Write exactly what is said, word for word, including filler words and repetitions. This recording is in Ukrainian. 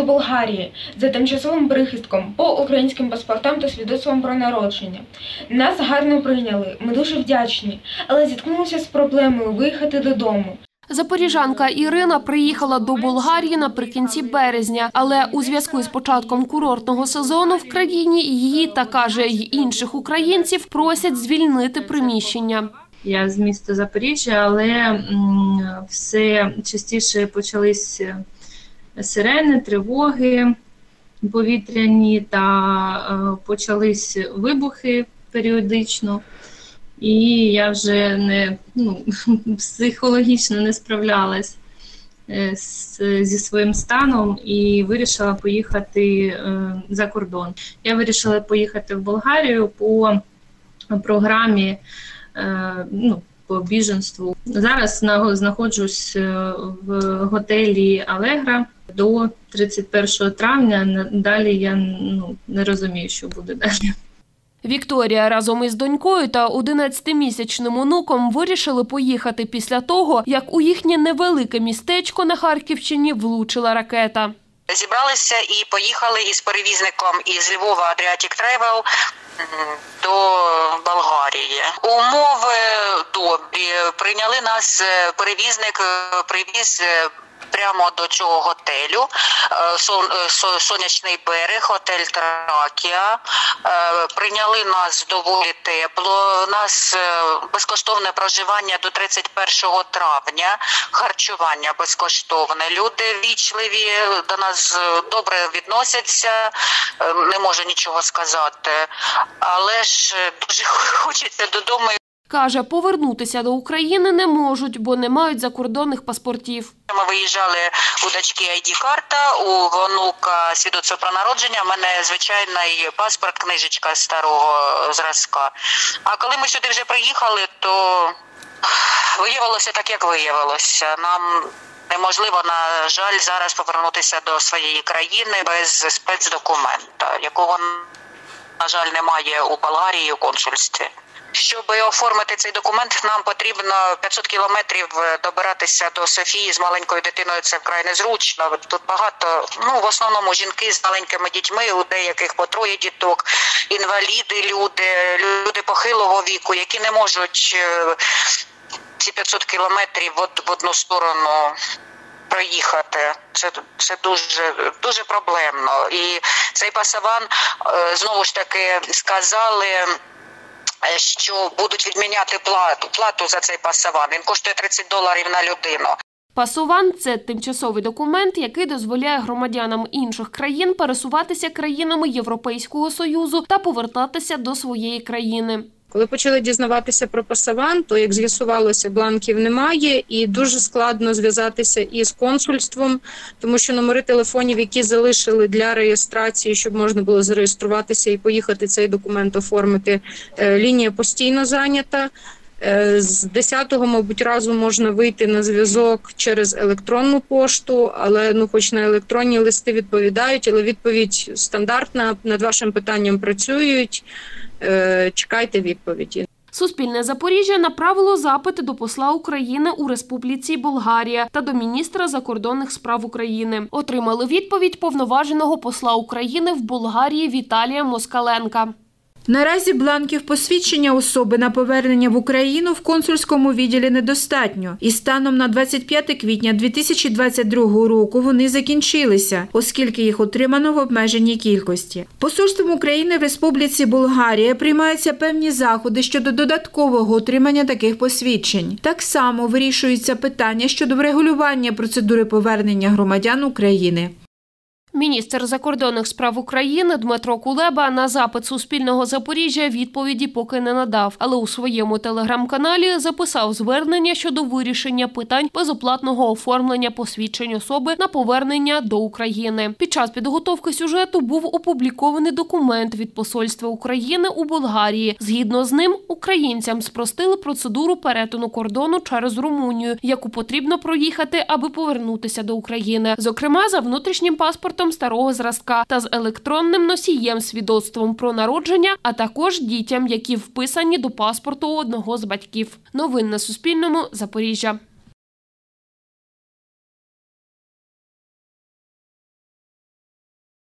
Болгарії за тимчасовим прихистком по українським паспортам та свідоцтвам про народження. Нас гарно прийняли, ми дуже вдячні, але зіткнулися з проблемою виїхати додому. Запоріжанка Ірина приїхала до Болгарії наприкінці березня, але у зв'язку з початком курортного сезону в країні її та, каже, й інших українців просять звільнити приміщення. Я з міста Запоріжжя, але все частіше почались сирени, тривоги повітряні та почались вибухи періодично. І я вже не, ну, психологічно не справлялась з, зі своїм станом і вирішила поїхати е, за кордон. Я вирішила поїхати в Болгарію по програмі е, ну, по біженству. Зараз знаходжусь в готелі «Алегра» до тридцять першого травня. Далі я ну, не розумію, що буде далі. Вікторія разом із донькою та одинадцятимісячним онуком вирішили поїхати після того, як у їхнє невелике містечко на Харківщині влучила ракета. Зібралися і поїхали із перевізником із Львова Adriatic Travel до Болгарії. Умови добрі. Прийняли нас, перевізник привіз прямо до цього готелю, Сонячний берег, готель Тракія. Прийняли нас доволі тепло, нас безкоштовне проживання до тридцять першого травня, харчування безкоштовне. Люди вічливі, до нас добре відносяться, не можу нічого сказати, але ж дуже хочеться додому. Каже, повернутися до України не можуть, бо не мають закордонних паспортів. Ми виїжджали, у дочки ай ді-карта, у онука свідоцтво про народження, в мене звичайний паспорт, книжечка старого зразка. А коли ми сюди вже приїхали, то виявилося так, як виявилося. Нам неможливо, на жаль, зараз повернутися до своєї країни без спецдокумента, якого, на жаль, немає у Болгарії у консульстві. Щоб оформити цей документ, нам потрібно п'ятсот кілометрів добиратися до Софії з маленькою дитиною. Це вкрай незручно. Тут багато, ну, в основному жінки з маленькими дітьми, у деяких по троє діток, інваліди, люди, люди похилого віку, які не можуть ці п'ятсот кілометрів в одну сторону проїхати. Це, це дуже, дуже проблемно. І цей пасаван, знову ж таки, сказали, що будуть відміняти плату, плату за цей пасаван. Він коштує тридцять доларів на людину. Пасован – це тимчасовий документ, який дозволяє громадянам інших країн пересуватися країнами Європейського Союзу та повертатися до своєї країни. Коли почали дізнаватися про пасаван, то, як з'ясувалося, бланків немає і дуже складно зв'язатися із консульством, тому що номери телефонів, які залишили для реєстрації, щоб можна було зареєструватися і поїхати цей документ оформити, лінія постійно зайнята. З десятого, мабуть, разу можна вийти на зв'язок через електронну пошту, але ну, хоч на електронні листи відповідають, але відповідь стандартна, над вашим питанням працюють, чекайте відповіді. Суспільне Запоріжжя направило запити до посла України у Республіці Болгарія та до міністра закордонних справ України. Отримали відповідь повноваженого посла України в Болгарії Віталія Москаленка. Наразі бланків посвідчення особи на повернення в Україну в консульському відділі недостатньо. І станом на двадцять п'яте квітня дві тисячі двадцять другого року вони закінчилися, оскільки їх отримано в обмеженій кількості. Посольством України в Республіці Болгарія приймаються певні заходи щодо додаткового отримання таких посвідчень. Так само вирішуються питання щодо врегулювання процедури повернення громадян України. Міністр закордонних справ України Дмитро Кулеба на запит Суспільного Запоріжжя відповіді поки не надав, але у своєму телеграм-каналі записав звернення щодо вирішення питань безоплатного оформлення посвідчень особи на повернення до України. Під час підготовки сюжету був опублікований документ від Посольства України у Болгарії. Згідно з ним, українцям спростили процедуру перетину кордону через Румунію, яку потрібно проїхати, аби повернутися до України. Зокрема, за внутрішнім паспортом старого зразка та з електронним носієм свідоцтвом про народження, а також дітям, які вписані до паспорту одного з батьків. Новини на Суспільному. Запоріжжя.